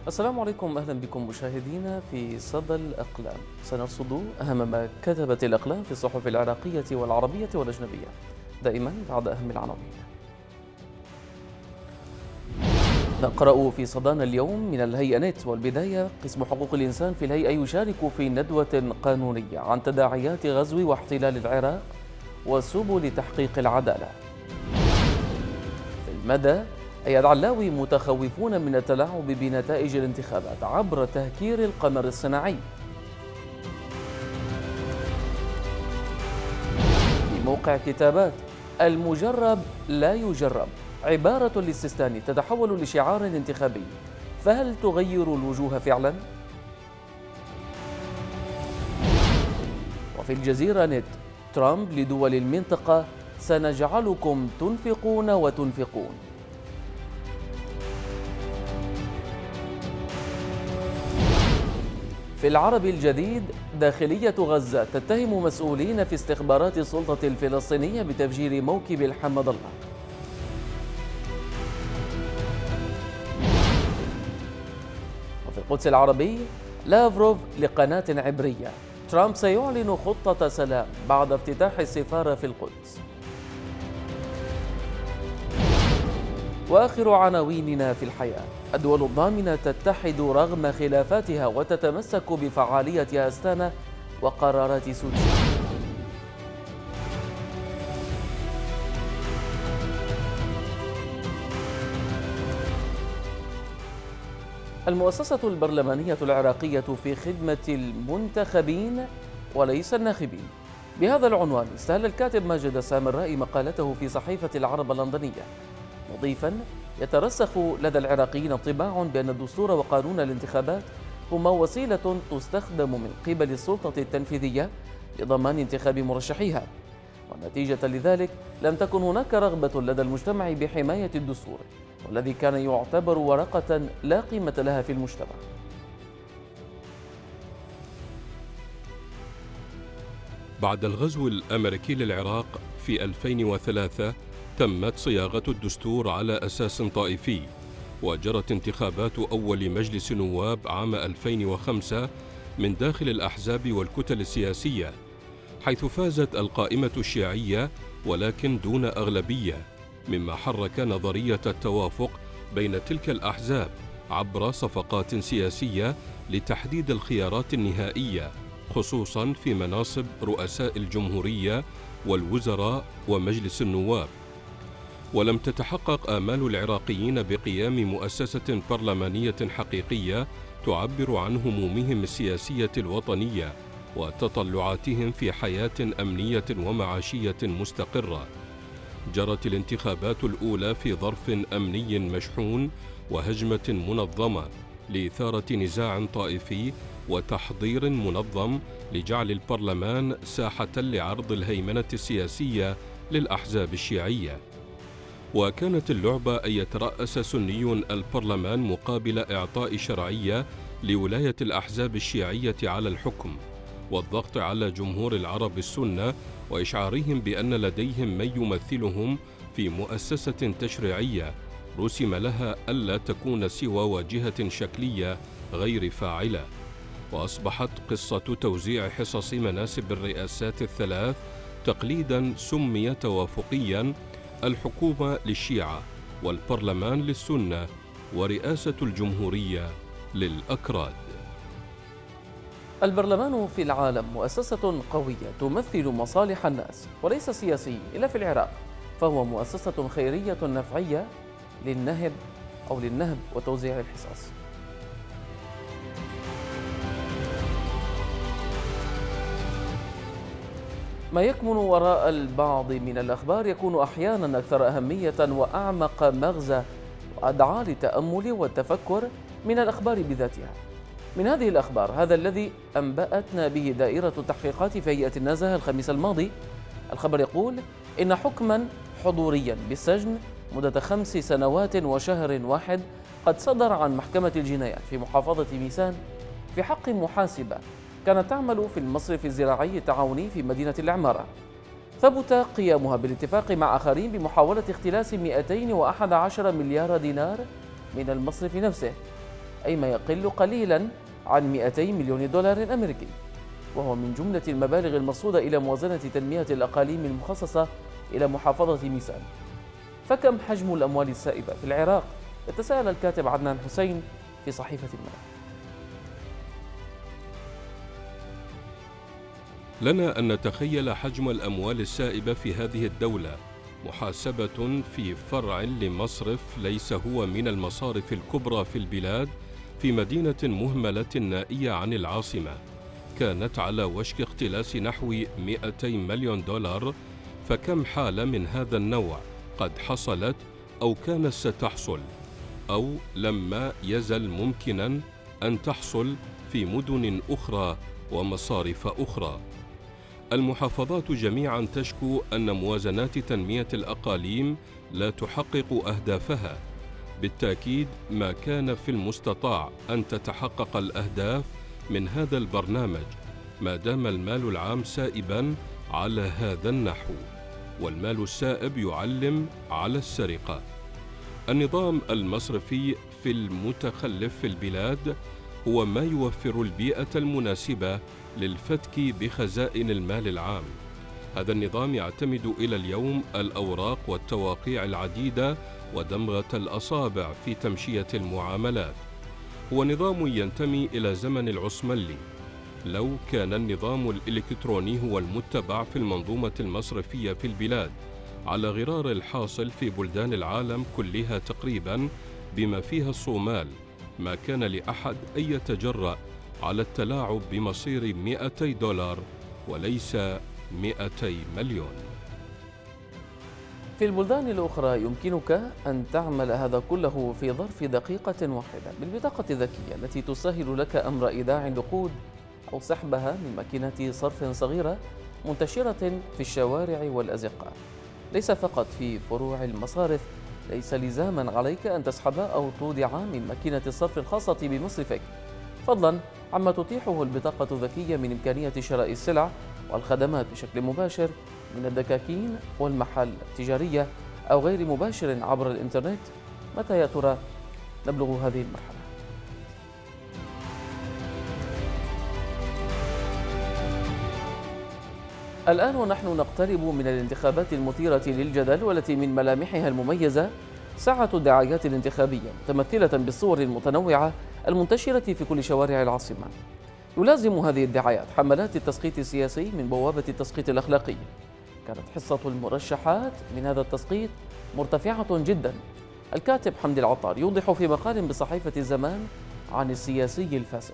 السلام عليكم، أهلا بكم مشاهدينا في صدى الأقلام. سنرصد أهم ما كتبت الأقلام في الصحف العراقية والعربية والأجنبية، دائما بعد أهم العناوين. نقرأ في صدانا اليوم من الهيئة نت، والبداية قسم حقوق الإنسان في الهيئة يشارك في ندوة قانونية عن تداعيات غزو واحتلال العراق وسبل تحقيق العدالة. في المدى، أياد علاوي متخوفون من التلاعب بنتائج الانتخابات عبر تهكير القمر الصناعي. في موقع كتابات، المجرب لا يجرب، عبارة الاستثناء تتحول لشعار انتخابي، فهل تغير الوجوه فعلا؟ وفي الجزيرة نت، ترامب لدول المنطقة: سنجعلكم تنفقون وتنفقون. في العربي الجديد، داخلية غزة تتهم مسؤولين في استخبارات السلطة الفلسطينية بتفجير موكب الحمد الله. وفي القدس العربي، لافروف لقناة عبرية: ترامب سيعلن خطة سلام بعد افتتاح السفارة في القدس. وآخر عناويننا في الحياة، الدول الضامنة تتحد رغم خلافاتها وتتمسك بفعالية أستانا وقرارات سوتشي. المؤسسة البرلمانية العراقية في خدمة المنتخبين وليس الناخبين. بهذا العنوان استهل الكاتب ماجد السامرائي مقالته في صحيفة العرب اللندنية، مضيفا: يترسخ لدى العراقيين انطباع بأن الدستور وقانون الانتخابات هما وسيلة تستخدم من قبل السلطة التنفيذية لضمان انتخاب مرشحيها، ونتيجة لذلك لم تكن هناك رغبة لدى المجتمع بحماية الدستور، والذي كان يعتبر ورقة لا قيمة لها في المجتمع. بعد الغزو الأمريكي للعراق في 2003 تمت صياغة الدستور على أساس طائفي، وجرت انتخابات أول مجلس نواب عام 2005 من داخل الأحزاب والكتل السياسية، حيث فازت القائمة الشيعية ولكن دون أغلبية، مما حرك نظرية التوافق بين تلك الأحزاب عبر صفقات سياسية لتحديد الخيارات النهائية، خصوصاً في مناصب رؤساء الجمهورية والوزراء ومجلس النواب. ولم تتحقق آمال العراقيين بقيام مؤسسة برلمانية حقيقية تعبر عن همومهم السياسية الوطنية وتطلعاتهم في حياة أمنية ومعاشية مستقرة. جرت الانتخابات الأولى في ظرف أمني مشحون وهجمة منظمة لإثارة نزاع طائفي وتحضير منظم لجعل البرلمان ساحة لعرض الهيمنة السياسية للأحزاب الشيعية. وكانت اللعبة أن يترأس سني البرلمان مقابل إعطاء شرعية لولاية الأحزاب الشيعية على الحكم، والضغط على جمهور العرب السنة وإشعارهم بأن لديهم من يمثلهم في مؤسسة تشريعية رسم لها ألا تكون سوى واجهة شكلية غير فاعلة. وأصبحت قصة توزيع حصص مناصب الرئاسات الثلاث تقليداً سمي توافقياً: الحكومة للشيعة، والبرلمان للسنة، ورئاسة الجمهورية للأكراد. البرلمان في العالم مؤسسة قوية تمثل مصالح الناس وليس سياسي، إلا في العراق فهو مؤسسة خيرية نفعية للنهب وتوزيع الحصص. ما يكمن وراء البعض من الأخبار يكون أحيانا أكثر أهمية وأعمق مغزى وأدعى للتأمل والتفكر من الأخبار بذاتها. من هذه الأخبار هذا الذي أنبأتنا به دائرة التحقيقات في هيئة النزهة الخميس الماضي. الخبر يقول إن حكما حضوريا بالسجن مدة 5 سنوات وشهر واحد قد صدر عن محكمة الجنايات في محافظة ميسان في حق محاسبة كانت تعمل في المصرف الزراعي التعاوني في مدينة العمارة. ثبت قيامها بالاتفاق مع آخرين بمحاولة اختلاس 211 مليار دينار من المصرف نفسه، أي ما يقل قليلا عن 200 مليون دولار أمريكي، وهو من جملة المبالغ المرصودة إلى موازنة تنمية الأقاليم المخصصة إلى محافظة ميسان. فكم حجم الأموال السائبة في العراق؟ يتساءل الكاتب عدنان حسين في صحيفة الملك. لنا أن نتخيل حجم الأموال السائبة في هذه الدولة محاسبة في فرع لمصرف ليس هو من المصارف الكبرى في البلاد، في مدينة مهملة نائية عن العاصمة كانت على وشك اختلاس نحو 200 مليون دولار. فكم حالة من هذا النوع قد حصلت أو كانت ستحصل أو لما يزل ممكنا أن تحصل في مدن أخرى ومصارف أخرى؟ المحافظات جميعا تشكو أن موازنات تنمية الأقاليم لا تحقق أهدافها. بالتأكيد ما كان في المستطاع أن تتحقق الأهداف من هذا البرنامج ما دام المال العام سائبا على هذا النحو، والمال السائب يعلم على السرقة. النظام المصرفي في المتخلف في البلاد هو ما يوفر البيئة المناسبة للفتك بخزائن المال العام. هذا النظام يعتمد إلى اليوم الأوراق والتواقيع العديدة ودمغة الأصابع في تمشية المعاملات. هو نظام ينتمي إلى زمن العثماني. لو كان النظام الإلكتروني هو المتبع في المنظومة المصرفية في البلاد على غرار الحاصل في بلدان العالم كلها تقريبا بما فيها الصومال، ما كان لأحد أن يتجرأ على التلاعب بمصير 200 دولار وليس 200 مليون. في البلدان الأخرى يمكنك أن تعمل هذا كله في ظرف دقيقة واحدة بالبطاقة الذكية التي تسهل لك أمر إيداع النقود أو سحبها من ماكينة صرف صغيرة منتشرة في الشوارع والأزقة. ليس فقط في فروع المصارف، ليس لزاما عليك أن تسحب أو تودع من ماكينة الصرف الخاصة بمصرفك، فضلا عما تتيحه البطاقة الذكية من إمكانية شراء السلع والخدمات بشكل مباشر من الدكاكين والمحال التجارية أو غير مباشر عبر الإنترنت. متى يا ترى نبلغ هذه المرحلة؟ الآن ونحن نقترب من الانتخابات المثيرة للجدل والتي من ملامحها المميزة ساعة الدعايات الانتخابية متمثلة بالصور المتنوعة المنتشرة في كل شوارع العاصمة. يلازم هذه الدعايات حملات التسقيط السياسي من بوابة التسقيط الأخلاقي. كانت حصة المرشحات من هذا التسقيط مرتفعة جدا. الكاتب حمدي العطار يوضح في مقال بصحيفة الزمان عن السياسي الفاسد.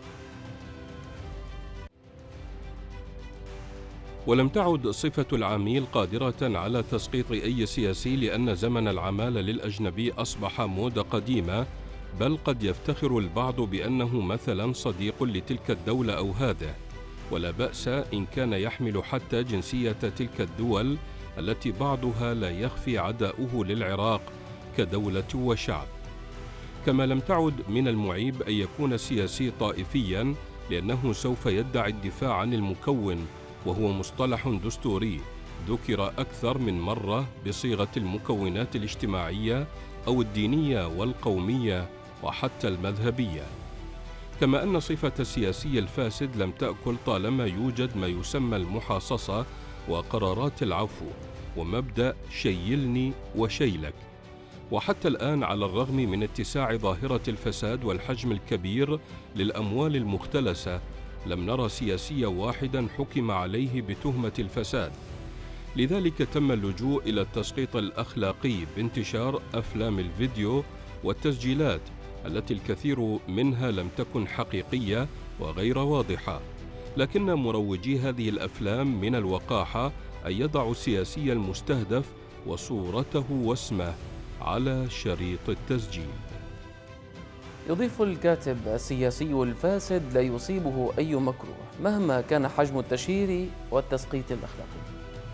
ولم تعد صفة العميل قادرة على تسقيط أي سياسي، لأن زمن العمالة للأجنبي أصبح موضة قديمة، بل قد يفتخر البعض بأنه مثلا صديق لتلك الدولة أو هذا، ولا بأس إن كان يحمل حتى جنسية تلك الدول التي بعضها لا يخفي عداؤه للعراق كدولة وشعب. كما لم تعد من المعيب أن يكون السياسي طائفيا، لأنه سوف يدعي الدفاع عن المكون، وهو مصطلح دستوري ذكر أكثر من مرة بصيغة المكونات الاجتماعية أو الدينية والقومية وحتى المذهبية. كما أن صفة السياسي الفاسد لم تأكل طالما يوجد ما يسمى المحاصصة وقرارات العفو ومبدأ شيلني وشيلك. وحتى الآن على الرغم من اتساع ظاهرة الفساد والحجم الكبير للأموال المختلسة، لم نرى سياسيا واحدا حكم عليه بتهمة الفساد. لذلك تم اللجوء إلى التسقيط الأخلاقي بانتشار أفلام الفيديو والتسجيلات التي الكثير منها لم تكن حقيقية وغير واضحة، لكن مروجي هذه الأفلام من الوقاحة أن يضعوا السياسي المستهدف وصورته واسمه على شريط التسجيل. يضيف الكاتب: السياسي الفاسد لا يصيبه أي مكروه مهما كان حجم التشهير والتسقيط الأخلاقي.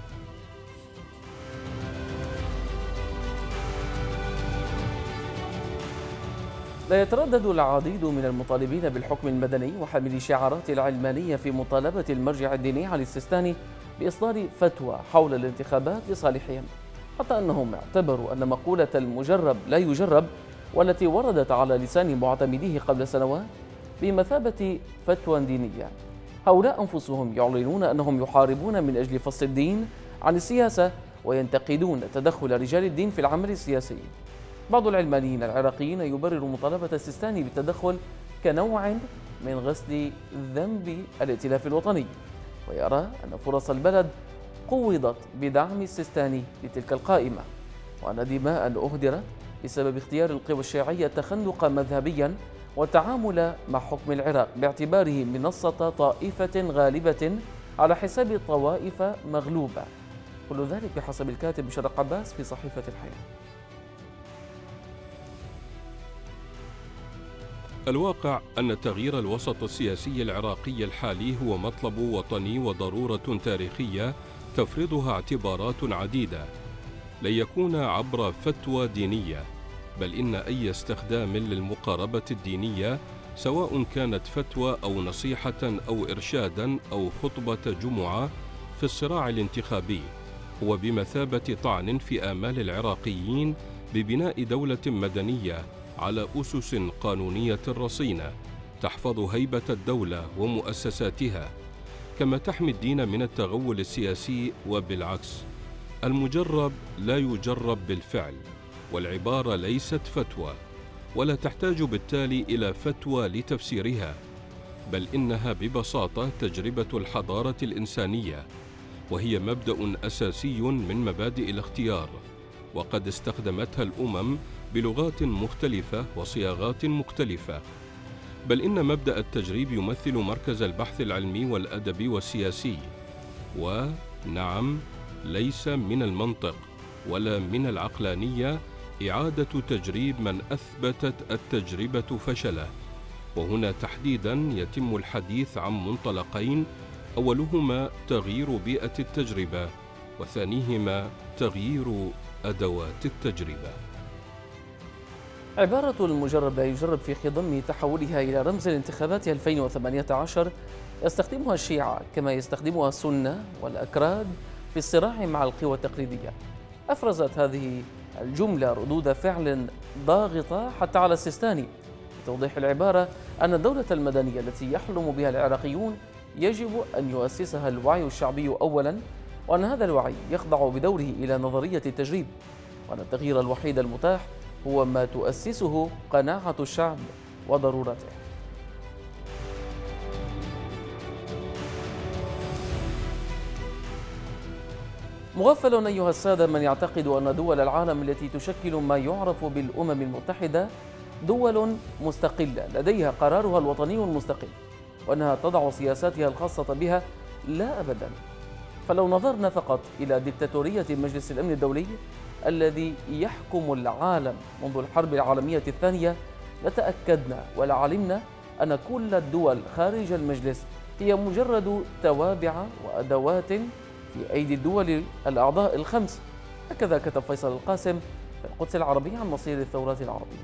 لا يتردد العديد من المطالبين بالحكم المدني وحاملي الشعارات العلمانية في مطالبة المرجع الديني علي السيستاني بإصدار فتوى حول الانتخابات لصالحهم، حتى أنهم اعتبروا أن مقولة المجرب لا يجرب والتي وردت على لسان معتمديه قبل سنوات بمثابة فتوى دينية. هؤلاء أنفسهم يعلنون أنهم يحاربون من أجل فصل الدين عن السياسة وينتقدون تدخل رجال الدين في العمل السياسي. بعض العلمانيين العراقيين يبرر مطالبة السيستاني بالتدخل كنوع من غسل ذنب الائتلاف الوطني، ويرى أن فرص البلد قوضت بدعم السيستاني لتلك القائمة، وأن دماء أهدرت بسبب اختيار القوى الشيعية التخندق مذهبيا والتعامل مع حكم العراق باعتباره منصة طائفة غالبة على حساب طوائف مغلوبة. كل ذلك بحسب الكاتب شرق عباس في صحيفة الحياة. الواقع أن تغيير الوسط السياسي العراقي الحالي هو مطلب وطني وضرورة تاريخية تفرضها اعتبارات عديدة، لن يكون عبر فتوى دينية، بل إن أي استخدام للمقاربة الدينية سواء كانت فتوى أو نصيحة أو إرشادا أو خطبة جمعة في الصراع الانتخابي هو بمثابة طعن في آمال العراقيين ببناء دولة مدنية على أسس قانونية رصينة تحفظ هيبة الدولة ومؤسساتها، كما تحمي الدين من التغول السياسي. وبالعكس، المجرب لا يجرب بالفعل، والعبارة ليست فتوى ولا تحتاج بالتالي إلى فتوى لتفسيرها، بل إنها ببساطة تجربة الحضارة الإنسانية، وهي مبدأ أساسي من مبادئ الاختيار، وقد استخدمتها الأمم بلغات مختلفة وصياغات مختلفة. بل إن مبدأ التجريب يمثل مركز البحث العلمي والأدبي والسياسي، ونعم، ليس من المنطق ولا من العقلانية إعادة تجريب من أثبتت التجربة فشله. وهنا تحديدا يتم الحديث عن منطلقين، أولهما تغيير بيئة التجربة، وثانيهما تغيير أدوات التجربة. عبارة المجرب لا يجرب في خضم تحولها إلى رمز الانتخابات 2018 يستخدمها الشيعة كما يستخدمها السنة والأكراد في الصراع مع القوى التقليدية. أفرزت هذه الجملة ردود فعل ضاغطة حتى على السيستاني لتوضيح العبارة أن الدولة المدنية التي يحلم بها العراقيون يجب أن يؤسسها الوعي الشعبي أولا، وأن هذا الوعي يخضع بدوره إلى نظرية التجريب، وأن التغيير الوحيد المتاح هو ما تؤسسه قناعة الشعب وضرورته. مغفل أيها السادة من يعتقد أن دول العالم التي تشكل ما يعرف بالأمم المتحدة دول مستقلة لديها قرارها الوطني المستقل، وأنها تضع سياساتها الخاصة بها. لا أبدا، فلو نظرنا فقط إلى ديكتاتورية مجلس الأمن الدولي الذي يحكم العالم منذ الحرب العالمية الثانية لتأكدنا ولعلمنا أن كل الدول خارج المجلس هي مجرد توابع وأدوات في أيدي الدول الأعضاء الخمس. هكذا كتب فيصل القاسم في القدس العربية عن مصير الثورات العربية.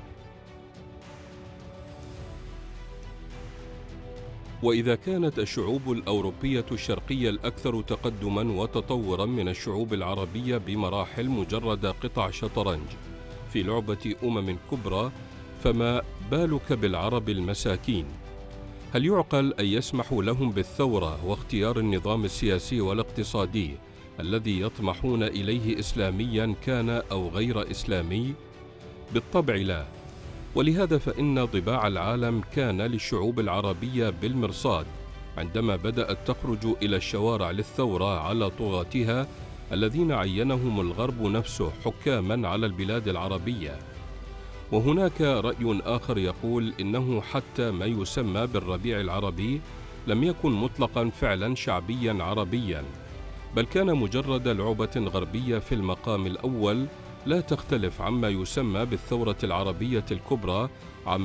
وإذا كانت الشعوب الأوروبية الشرقية الأكثر تقدما وتطورا من الشعوب العربية بمراحل مجرد قطع شطرنج في لعبة أمم كبرى، فما بالك بالعرب المساكين؟ هل يعقل أن يسمحوا لهم بالثورة واختيار النظام السياسي والاقتصادي الذي يطمحون إليه إسلاميا كان أو غير إسلامي؟ بالطبع لا. ولهذا فإن ضباع العالم كان للشعوب العربية بالمرصاد عندما بدأت تخرج إلى الشوارع للثورة على طغاتها الذين عينهم الغرب نفسه حكاما على البلاد العربية. وهناك رأي آخر يقول إنه حتى ما يسمى بالربيع العربي لم يكن مطلقا فعلا شعبيا عربيا، بل كان مجرد لعبة غربية في المقام الأول، لا تختلف عما يسمى بالثورة العربية الكبرى عام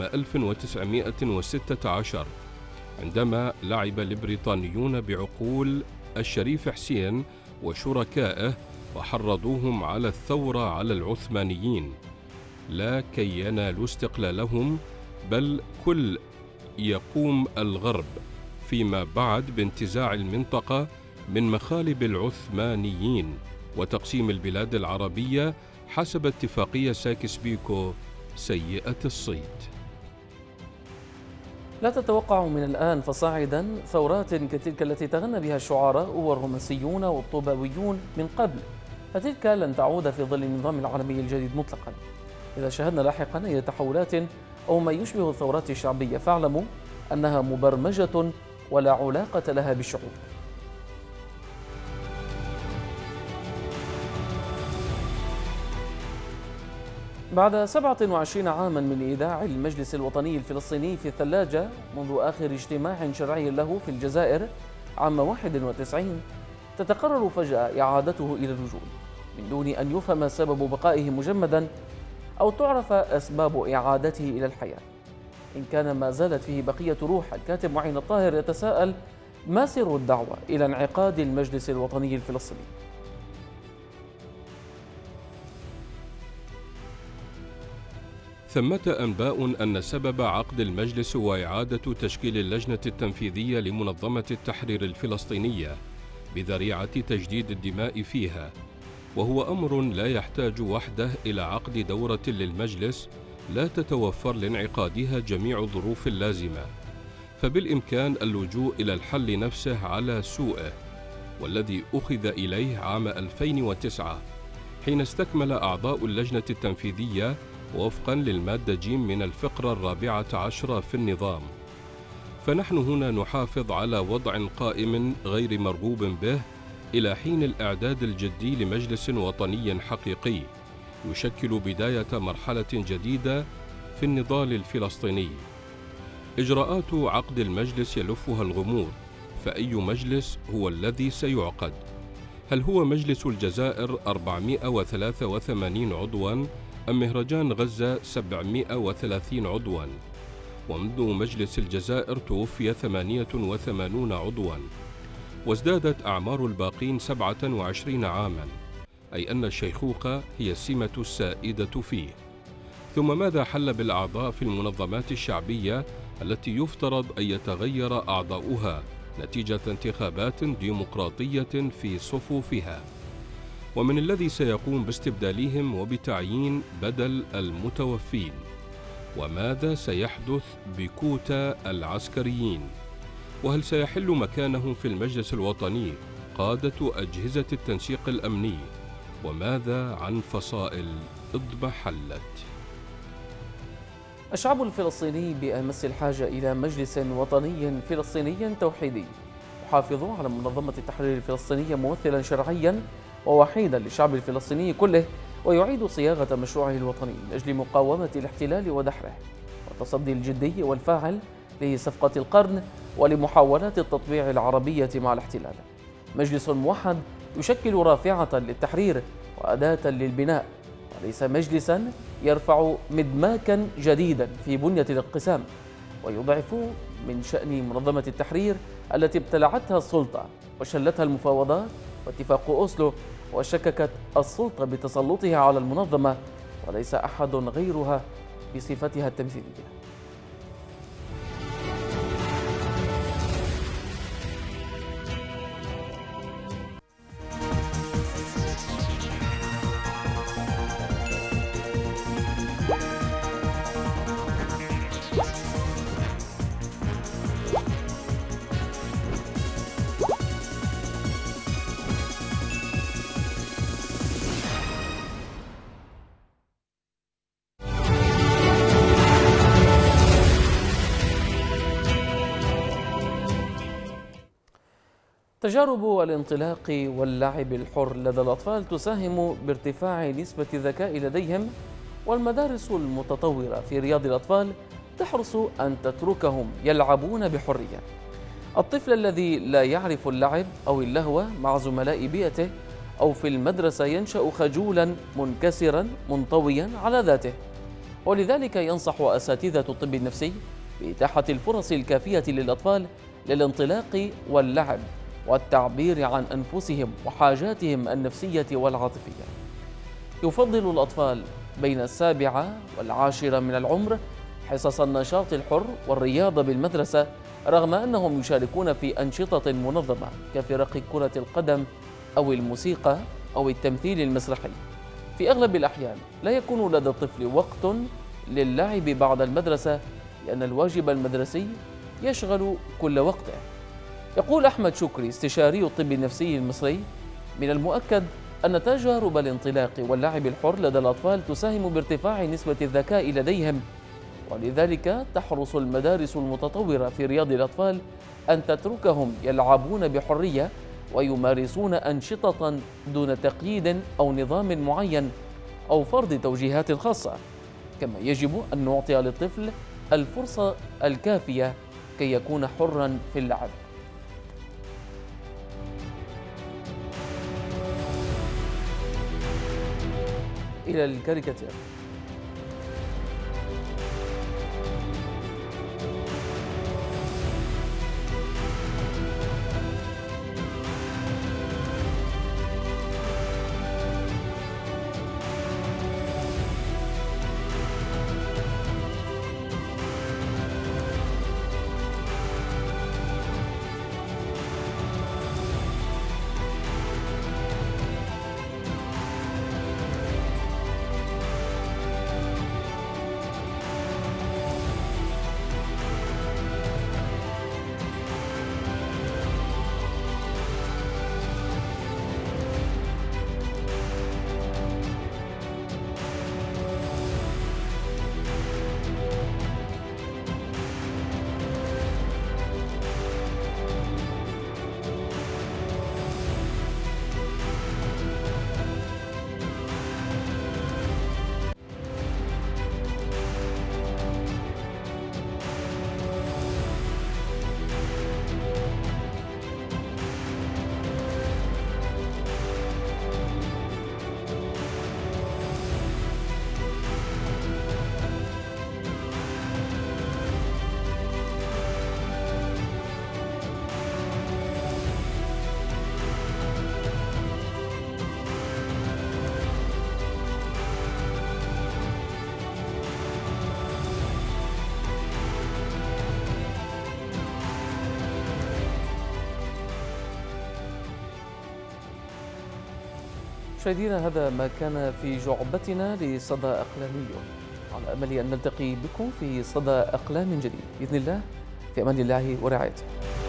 1916 عندما لعب البريطانيون بعقول الشريف حسين وشركائه وحرضوهم على الثورة على العثمانيين، لا كي ينالوا استقلالهم، بل كل يقوم الغرب فيما بعد بانتزاع المنطقة من مخالب العثمانيين وتقسيم البلاد العربية حسب اتفاقية سايكس بيكو سيئة الصيت. لا تتوقع من الآن فصاعدا ثورات كتلك التي تغنى بها الشعراء والرومانسيون والطوباويون من قبل، فتلك لن تعود في ظل النظام العالمي الجديد مطلقا. إذا شاهدنا لاحقا أي تحولات أو ما يشبه الثورات الشعبية فاعلموا أنها مبرمجة ولا علاقة لها بالشعوب. بعد 27 عاما من إيداع المجلس الوطني الفلسطيني في الثلاجة منذ آخر اجتماع شرعي له في الجزائر عام 91، تتقرر فجأة إعادته إلى الوجود من دون أن يفهم سبب بقائه مجمدا أو تعرف أسباب إعادته إلى الحياة. إن كان ما زالت فيه بقية روح، الكاتب معين الطاهر يتساءل: ما سر الدعوة إلى انعقاد المجلس الوطني الفلسطيني؟ ثمة أنباء أن سبب عقد المجلس وإعادة تشكيل اللجنة التنفيذية لمنظمة التحرير الفلسطينية بذريعة تجديد الدماء فيها، وهو أمر لا يحتاج وحده إلى عقد دورة للمجلس لا تتوفر لانعقادها جميع الظروف اللازمة، فبالإمكان اللجوء إلى الحل نفسه على سوءه، والذي أخذ إليه عام 2009 حين استكمل أعضاء اللجنة التنفيذية وفقا للمادة ج من الفقرة 14 في النظام. فنحن هنا نحافظ على وضع قائم غير مرغوب به إلى حين الإعداد الجدي لمجلس وطني حقيقي يشكل بداية مرحلة جديدة في النضال الفلسطيني. إجراءات عقد المجلس يلفها الغموض، فأي مجلس هو الذي سيعقد؟ هل هو مجلس الجزائر 483 عضواً أم مهرجان غزة 730 عضواً؟ ومنذ مجلس الجزائر توفي 88 عضواً، وازدادت أعمار الباقين 27 عاماً، أي أن الشيخوخة هي السمة السائدة فيه. ثم ماذا حل بالأعضاء في المنظمات الشعبية التي يفترض أن يتغير أعضاؤها نتيجة انتخابات ديمقراطية في صفوفها؟ ومن الذي سيقوم باستبدالهم وبتعيين بدل المتوفين؟ وماذا سيحدث بكوتا العسكريين؟ وهل سيحل مكانهم في المجلس الوطني قادة أجهزة التنسيق الأمني؟ وماذا عن فصائل اضمحلت؟ الشعب الفلسطيني بأمس الحاجة إلى مجلس وطني فلسطيني توحيدي يحافظ على منظمة التحرير الفلسطينية ممثلا شرعيا ووحيدا للشعب الفلسطيني كله، ويعيد صياغة مشروعه الوطني من أجل مقاومة الاحتلال ودحره والتصدي الجدي والفاعل لصفقة القرن ولمحاولات التطبيع العربية مع الاحتلال. مجلس موحد يشكل رافعة للتحرير وأداة للبناء، وليس مجلسا يرفع مدماكا جديدا في بنية الانقسام ويضعف من شأن منظمة التحرير التي ابتلعتها السلطة وشلتها المفاوضات واتفاق أوسلو وشككت السلطة بتسلطها على المنظمة، وليس أحد غيرها بصفتها التمثيلية. تجارب الانطلاق واللعب الحر لدى الأطفال تساهم بارتفاع نسبة الذكاء لديهم، والمدارس المتطورة في رياض الأطفال تحرص أن تتركهم يلعبون بحرية. الطفل الذي لا يعرف اللعب أو اللهو مع زملاء بيئته أو في المدرسة ينشأ خجولا منكسرا منطويا على ذاته، ولذلك ينصح أساتذة الطب النفسي بإتاحة الفرص الكافية للأطفال للانطلاق واللعب والتعبير عن أنفسهم وحاجاتهم النفسية والعاطفية. يفضل الأطفال بين 7 و10 من العمر حصص النشاط الحر والرياضة بالمدرسة، رغم أنهم يشاركون في أنشطة منظمة كفرق كرة القدم أو الموسيقى أو التمثيل المسرحي. في أغلب الأحيان لا يكون لدى الطفل وقت للعب بعد المدرسة لأن الواجب المدرسي يشغل كل وقته. يقول أحمد شكري استشاري الطب النفسي المصري: من المؤكد أن تجارب الانطلاق واللعب الحر لدى الأطفال تساهم بارتفاع نسبة الذكاء لديهم، ولذلك تحرص المدارس المتطورة في رياض الأطفال أن تتركهم يلعبون بحرية ويمارسون أنشطة دون تقييد أو نظام معين أو فرض توجيهات خاصة. كما يجب أن نعطي للطفل الفرصة الكافية كي يكون حرا في اللعب. إلى الكاريكاتير. مشاهدينا، هذا ما كان في جعبتنا لصدى أقلامي، على أمل أن نلتقي بكم في صدى أقلام جديد بإذن الله. في أمان الله ورعايته.